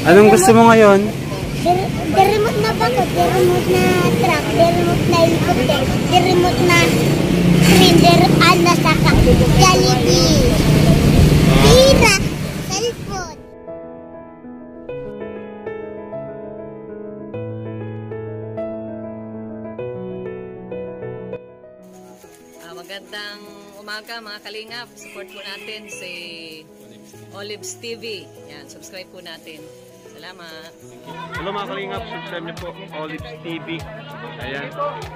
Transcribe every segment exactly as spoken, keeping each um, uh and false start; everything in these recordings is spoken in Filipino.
Anong gusto mo ngayon? The remote na bako, the remote na truck, the remote na helicopter, the remote na train, the remote na saka, Jollibee, pira, cellphone. Uh, magandang umaga mga kalingap. Support po natin si Olives T V. Yan, subscribe po natin. Salamat. Hello mga kalingap, subscribe niyo po Olives T V. Ayan.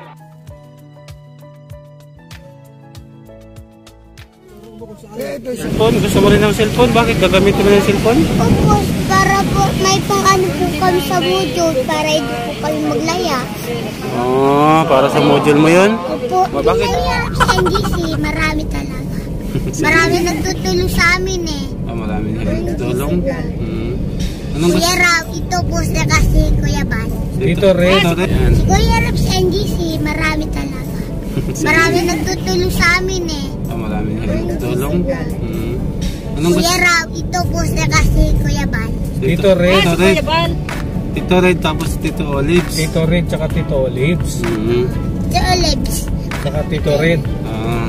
Cellphone, gusto mo rin ng cellphone? Bakit gagamitin mo ng cellphone? Opo, para po may pang ano po kami sa module para hindi po kami maglaya. Oh, para sa module mo yun? Opo, oh, bakit? Laya sa N G C, marami talaga. Marami nagtutulong sa amin eh. Ah, marami nagtutulong? Hmm. Anong Kuya gusto? Raw, ito po sa kasi Kuya Bal. Dito rin. Si Kuya Raw sa N G C, marami talaga. Marami nagtutulong sa amin eh. Ah, marami nagtutulong? Hmm. Anong gusto? Kuya Raw, ito po sa kasi Kuya Bal. Tito Red. Tito Red. Tito Red tapos Tito Olives. Tito Red tsaka Tito Olives. Mm-hmm. Tito Olives. Tsaka Tito Red. Ah.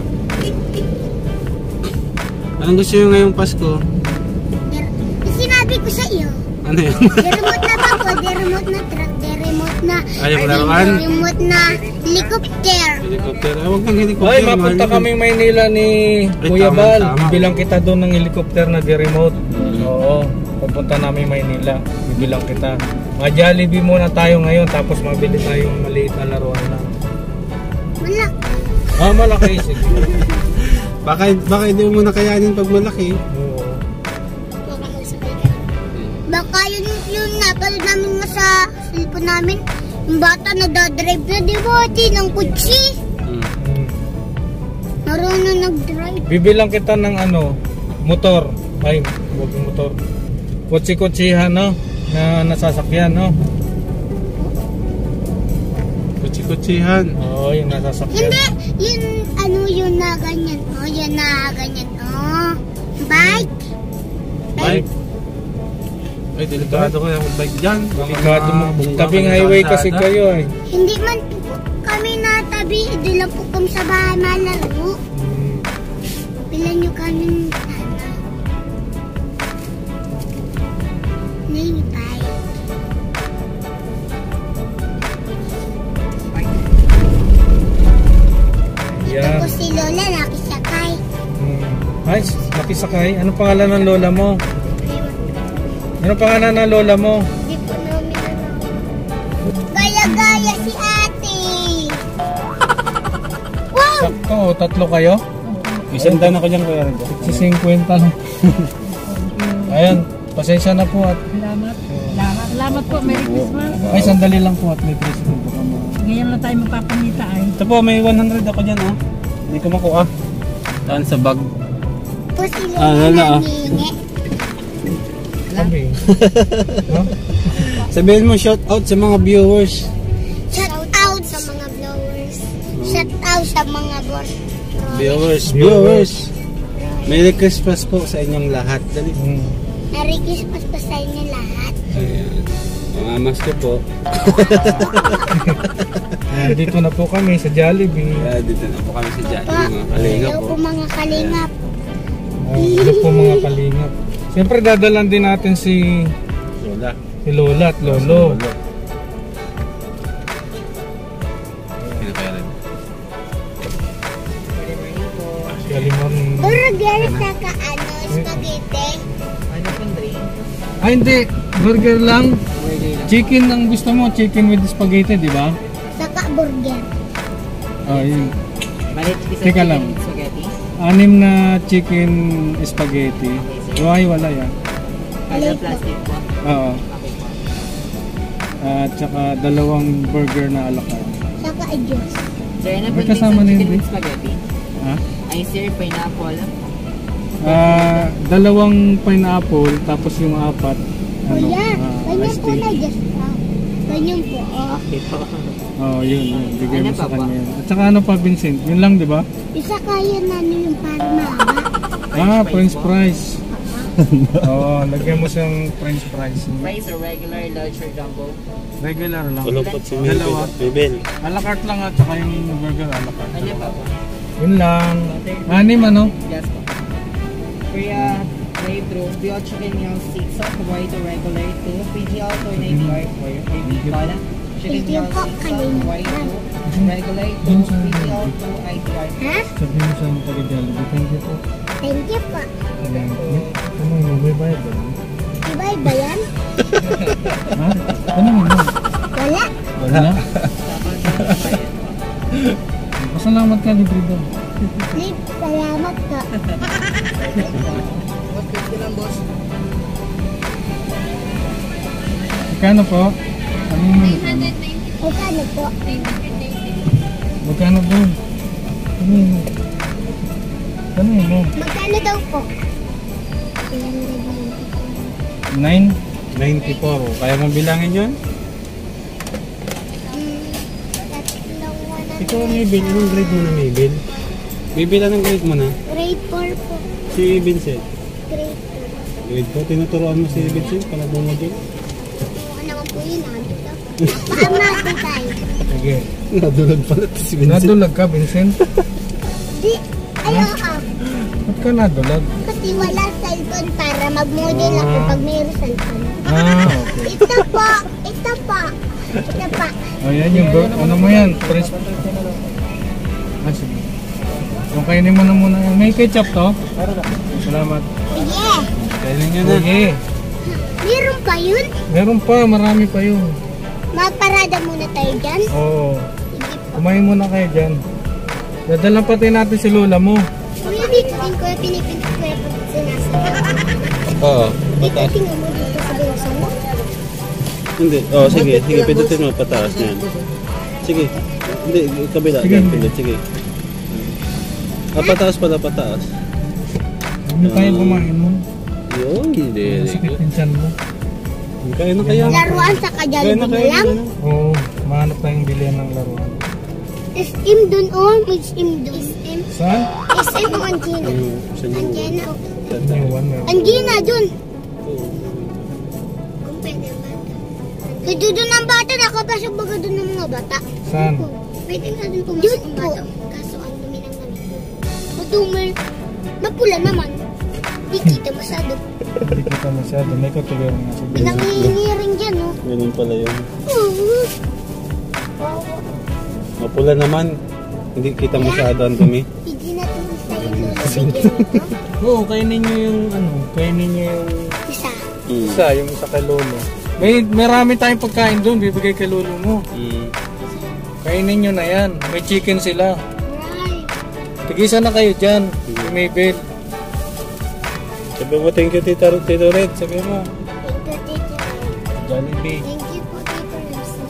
Anong gusto nyo ngayong Pasko? Sinabi ko sa iyo. Ano yun? The remote na bako, the remote na truck, the remote na Ayaw laruan? the remote na helicopter. Helicopter. Ah, huwag kang helicopter. Ay, mapunta kaming Maynila ni Ay, Kuya tama, Bal. tama. Bibilang kita doon ng helicopter na di-remote. Hmm. Oo. Pupunta namin Maynila. Bibilang kita. Mga Jollibee muna tayo ngayon tapos mabili tayong maliit na laruan lang. Wala. Ah, malaki. Sige. Baka, baka hindi mo nakayanin pag malaki. Oo. Baka yun yun napalad namin nga sa cellphone namin. Yung bata na dadrive na, di ba? Di ng kutsi. Hmm. Hmm. Marunong nag-drive. Bibilang kita ng ano, motor. Ay, huwag yung motor. Kutsi-kutsihan, no? Na nasasakyan, no? Kutsi-kutsihan. Oo, yung nasasakyan. Hindi, yun, ano yun na ganyan. Oh, yun na ganyan. Oh, bike. Bike. Ay, delikado kayo ang bike dyan. Delikado mo. Bungga Tabing kayo highway sa kasi kalsada. kayo eh. Hindi man po kami natabi. Doon lang po kami sa bahay malaro. Hmm. Pilan nyo kami ano. Navy bike. Yeah. Tapos si Lola nakisakay. Hmm. Ay, nakisakay. Anong pangalan ng lola mo? Anong pangalan ng lola mo? Hindi po namin ano. Gaya-gaya si ate. Wow! Sakto, tatlo kayo? Isang daan ako dyan, Kuya Red. sixty-fifty lang. Ayan, pasensya na po at... Salamat. Salamat. Salamat po. Merry Christmas. Ay, sandali lang po at may president po kami. Ngayon lang tayo magpapanita ay. Ito po, may one hundred ako dyan, oh. Hindi ko makuha. Daan sa bag. Po si Lola Ah, Lola, ah. namingi. Kami. Huh? Sabihin mo, shout out sa mga viewers. Shout out sa mga blowers. Shout out sa mga boss. Viewers, viewers. Merry Christmas po sa inyong lahat. Dali. Hmm. Merry Christmas pa sa inyo lahat. Ayan. Mga master po. Ayan, dito na po kami sa Jollibee. Kaya dito na po kami sa dyan. Pa, Mga kalingap hello po. po mga kalingap. Ayan, dito po mga kalingap. Siyempre dadalan din natin si, Lola. si Lola at Lolo. Sino kaya rin? Galing morning. Burger sa ka ano, spaghetti. Ay hindi, burger lang. Chicken ang gusto mo, chicken with spaghetti, di ba? Saka burger. Oh, yun. Balik, Teka lang. spaghetti. Anim na chicken spaghetti. Why wala yan? Ada plastic po. Oo. At saka dalawang burger na ala carte. Saka juice. Sir, ano May po kasama sa na chicken yun, with spaghetti? Ha? Ay, sir, pineapple. Ah, dalawang pineapple tapos yung apat ano, Kuya, ah, ganyan iced po tea. na just ah. Ganyan po. Oh. Okay po. Oh, yun, yun. Bigay mo Ano sa pa ba? kanya yun. At saka ano pa, Vincent? Yun lang, di ba? Isa kaya na ano yung parang mahaba. Ah, french fries. Oo, lagyan mo siyang french fries. Fries or regular, large or jumbo? Regular lang. Kulupot si Dalawa. Mabel. A la carte lang at saka yung burger a la carte. Ano pa po? Yun lang. Anim ano? Yes po. Korea, drive-thru, pure chicken meal, six sauce, white or regular, two, P G L, two ninety-five, or maybe Kala. Chicken Thank you meal, po, six sauce, kanina. white, two, regular, two, P G L, two, I T R. Ha? Sabihin mo sa mga taga-Jollibee. Thank you po. Thank you po. Ayan. Ano yung may bayad ba? Diba ba yan? Ha? Ano mo? Wala. Wala? Pasalamat ka, libre daw. Lip, salamat ka. Magkano po? Ano mo? Magkano po? Magkano po? Ano mo? Ano mo? Magkano daw po? Nine? ninety-four. Kaya mo bilangin yun? Ikaw ang Mabel. Anong grade mo na Mabel? Mabel, anong grade mo na? Grade four po. Si Vincent. Grade two. Grade four. Tinuturoan mo si Vincent para bumagin. Ano naman po yun, habit ako. Baka natin tayo. Sige. Nadulag pala si Vincent. Nadulag ka, Vincent? Di, ayaw ako. Ba't ka nadulag? Kasi wala cellphone para mag-model ako pag mayroon cellphone. Ah, okay. Ito po, ito po, ito pa. O yan yung bro. Ano mo yan? French. Ah, sige. Kung kainin mo na muna yan. May ketchup to? Salamat. Sige, Kainin nyo na. Sige. meron pa yun? Meron pa. Marami pa yun. Magparada muna tayo dyan. Oo. Sige po. Kumain muna kayo dyan. Dadala pati natin si Lola mo. Kuya, dito din kuya, pinipinit ko yung sinasabi. Oo. Dito, tingnan mo dito sa bulsa mo. Hindi. Oh, sige. Sige, pindutin mo. Pataas niyan. Sige. Hindi, kabila. Sige. Yan, pindut. Sige. Ah, pataas pala, pataas. Hindi kaya kumain mo. Yun, hindi. Sakit yung tiyan mo. Kaya na kaya. Laruan sa Kaya Jollibee na na kaya. lang. Oo. Mahanap tayong bilihan ng laruan. S M dun, oh. May S M dun. S M. Saan? S M o Angina? Sa Angina. New one meron. Angina dun. Kung pwede ba? Kaya doon ang bata, nakapasok baga doon ng mga bata. Saan? Pwede nga doon pumasok ang bata. Kaso ang dumi ng damit. Madumi. Mapula naman. Di kita masyado. Hindi kita masyado. May katuloy nga sa bilihan. Pinangihingiring dyan, oh. Ganun pala yun. Oo. Mapula naman. Hindi kita masyado ang dumi. Hindi na ito sa ito. Oo, kainin nyo yung ano. Kainin nyo yung Isa. Mm. isa, yung isa kay Lolo. May marami tayong pagkain doon. Bibigay kay Lolo mo. Mm. Kainin nyo na yan. May chicken sila. Right. Tigisa na kayo dyan. Si Mabel. Sabi mo, thank you, Tito, Tito Red. Sabi mo. Thank you, Tito. Jollibee. Thank you po, Tito Ramsey.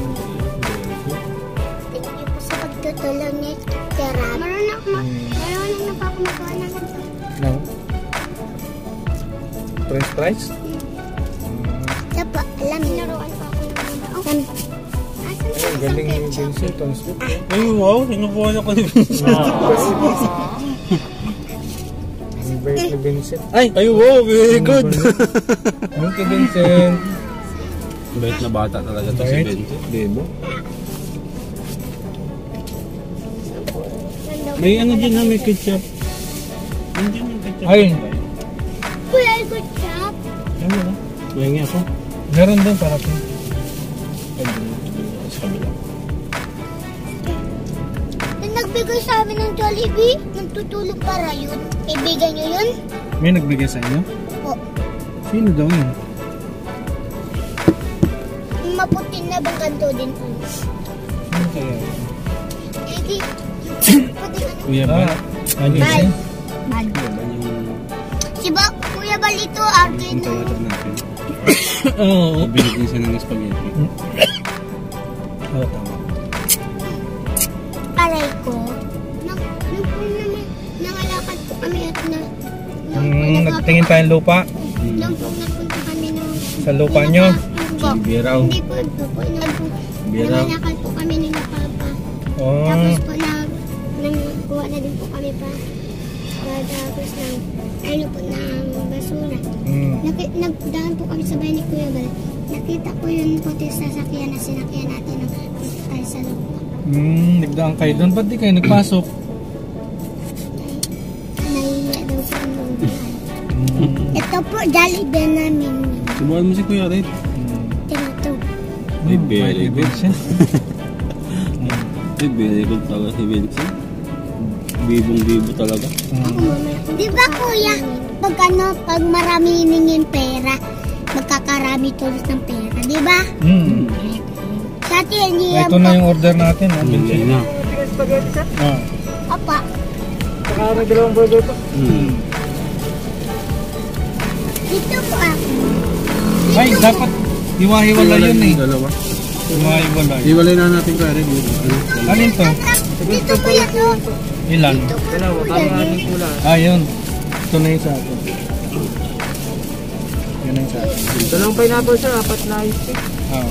Thank you po sa pagtutulong ni Tera. Marunong ako, ma- marunong na pa ako magawa ng ganito. No? French fries? Ito po, alam niyo. Naruan pa ako ng mga. Oh, asan Ay, sa galing isang yung ketchup? Vincent. Ang sweet. Ay, wow. Sinubuhan ako ni Vincent. Ang bait ni Vincent. Ay, ay, wow. Very good. Thank you, Vincent. Bait na bata talaga to si Bait? Vincent. Diba? Nandun. May ano dyan na, may ketchup. Hindi yung ketchup. Ay. Kuya, good job. Ano ba? May nga ako. Meron doon para po. Ay, doon sa kabila. Nung nagbigay sa amin ng Jollibee, nagtutulog para yun. Kaibigan niyo yun? May nagbigay sa inyo? O, Sino daw yun? yung maputin na bang ganito din po. Sino kaya? Eh, di, pati ano. Kuya ba? Ah, ano Bal. yun? Bal. Kuya ba yung Si ba, Kuya Balito, arcade yung na. Toyota natin? Oo. Binigyan siya ng spaghetti. Oo, tama. Aray ko. Nang, nung po naman, nangalakad po kami at na, nung po Hmm, nagpapa- nagtingin tayong lupa. nung po nagpunta kami ng, Sa lupa nyo? Po. Biraw. Hindi po, po, po, nag, Biraw. nangalakad po kami ni na Papa. Oo. Tapos po, nag, nang kuha na din po kami pa. Tapos nang, ano po, ng basura. Hmm. Naki, nagdaan po kami sa bahay ni Kuya Bal. Nakita ko yung puti sa sasakyan na sinakyan natin ng tayo sa lupa. Hmm, nagdaan kayo doon. Ba't di kayo nagpasok? Nahihiya daw sa mga Hmm. Ito po, Jollibee namin. Subukan mo si Kuya Red. Tinito. Ay, very May good. siya. Ay, very good talaga si Vincent. Bibong-bibo talaga. Hmm. Di ba kuya, pag ano, pag marami hiningin pera, magkakarami tulos ng pera, di ba? Hmm. Sa atin, hindi Ay, yan ito na yung order natin. Oh. Hindi na. Ah. Apa, Saka may dalawang burger to. Hmm. dito po ako. Ay, dapat hiwa-hiwala yun eh. Dalawa. Hiwa-hiwala. Iwalay na natin Kuya Red. Ano? Alin to? Dito po yan, no? Ilan? Dito po. Dalawa, kami ating kulay. Ah, yun. Ito na yung sa akin. Yun na yung sa akin. Dalawang pineapple sir, apat na ice cream. Ah.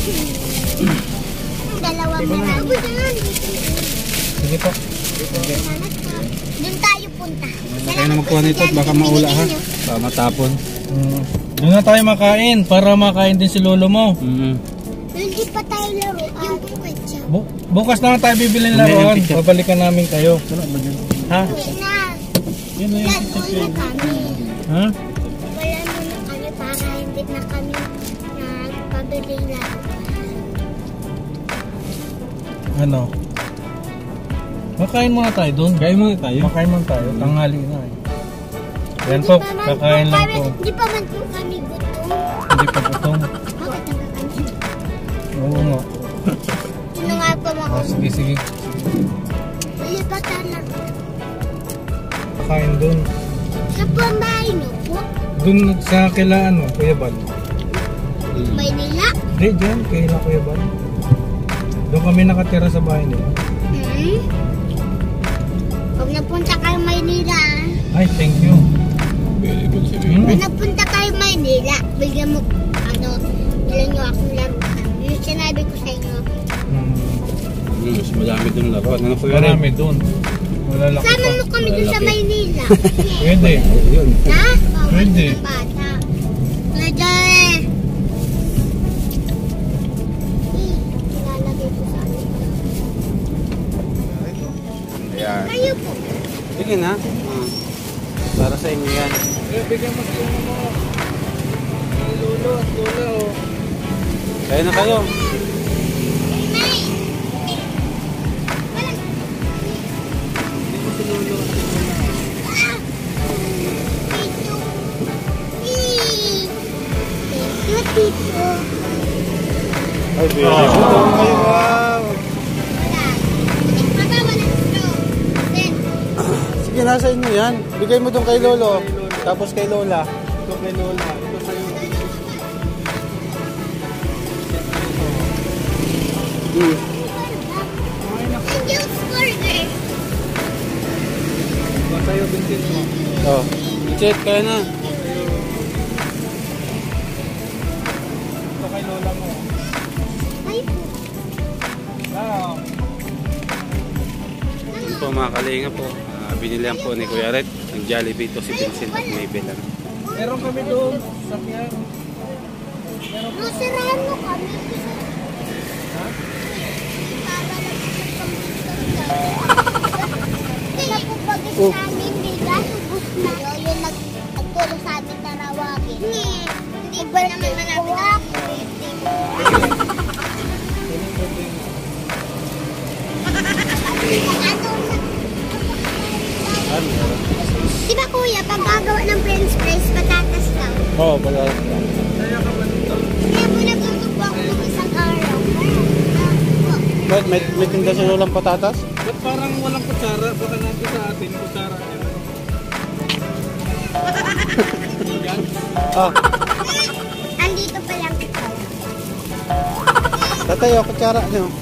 Dalawang marami. Sige po. Doon tayo punta. Kaya na magkuha nito at baka maula ha. Baka matapon. Hmm. Doon na tayo makain para makain din si lolo mo. Mm. Hindi pa tayo laro. Yung ketchup. Bu bukas na tayo bibili ng Mamaya yung laruan. ketchup. Babalikan namin kayo. Ha? Hindi na. Yan na Yan, wala kami. Ha? Wala muna kami para hindi na kami nagpabili laro. Ano? Makain muna tayo doon. Kain muna tayo. Makain muna tayo. Tanghali na eh. Yan po, kakain lang po. Hindi pa man po kami gutom. Hindi pa gutom. Bakit ang kakain? Oo nga. Sino nga po mga Oh, sige, sige. Lipatan lang. Kakain doon. Sa pambahay no po? Doon sa kila ano, Kuya Bal. Maynila? Hindi, dyan. Kila Kuya Bal. Doon kami nakatira sa bahay nila. Hmm? Pag napunta kayo Maynila, Ay, thank you. Very good si Hmm? pag napunta kayo Maynila, bigyan mo, ano, bilang nyo akong laruan. Yung sinabi ko sa inyo. Hmm. Mm, mas madami doon laruan. Ano Kuya Red? Marami doon. Malalaki Sama pa. mo kami dun sa Lalaki. Maynila. Pwede. Yun. Ha? Bawal Pwede. ng bata. Pwede. Eh, ilalagay ko sa akin. Ayan. Kayo po. Sige na. Ah. Para sa inyo yan. Eh, bigyan mo sila mo. Lolo at lola oh. Kaya na kayo. May. Tito. Eh. Tito, tito. Ay, very good. Kayo, wow. Wala. Papa, wala straw. Then, Sige, nasa inyo yan. Bigay mo doon kay Lolo. Tapos kay Lola. Ito kay Lola. Ito sa'yo. Hmm. Angel's Burger. Tayo Vincent mo. Oh. Chet, kaya na. Ito kay lola mo. Ay po. Ah. Ito po mga kalinga po. Uh, binilihan po ni Kuya Red. Ang Jollibee ito si Vincent at Maybell. Ano? Meron kami doon. Sakyan. Nasirahan mo kami. Ha? Para lang sa Kaya po bagay Oh. namin bigas, ubus na. Yun nag nagtulo sa amin tarawagin. Hindi ba naman malapit ako? Ano? Di ba kuya, pag gagawa ng french fries, patatas lang. Oo, oh, pala. Kaya po nagtutubo ako ng isang araw. Ba't may, may tinda sa Lolang patatas? Ba't parang walang kutsara? Baka natin sa atin, kutsara. Ah, Andito pa lang ito. tatay, oh, kutsara niyo.